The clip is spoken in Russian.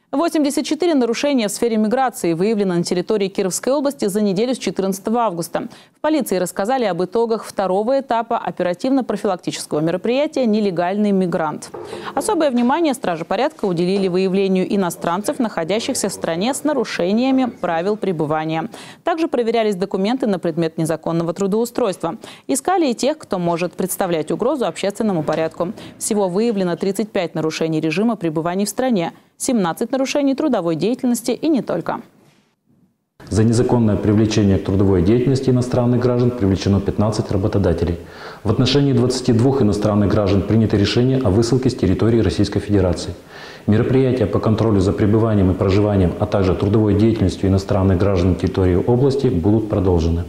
84 нарушения в сфере миграции выявлено на территории Кировской области за неделю с 14 августа. В полиции рассказали об итогах второго этапа оперативно-профилактического мероприятия «Нелегальный мигрант». Особое внимание стражи порядка уделили выявлению иностранцев, находящихся в стране с нарушениями правил пребывания. Также проверялись документы на предмет незаконного трудоустройства. Искали и тех, кто может представлять угрозу общественному порядку. Всего выявлено 35 нарушений режима пребывания в стране, 17 нарушений трудовой деятельности и не только. За незаконное привлечение к трудовой деятельности иностранных граждан привлечено 15 работодателей. В отношении 22 иностранных граждан принято решение о высылке с территории Российской Федерации. Мероприятия по контролю за пребыванием и проживанием, а также трудовой деятельностью иностранных граждан на территории области будут продолжены.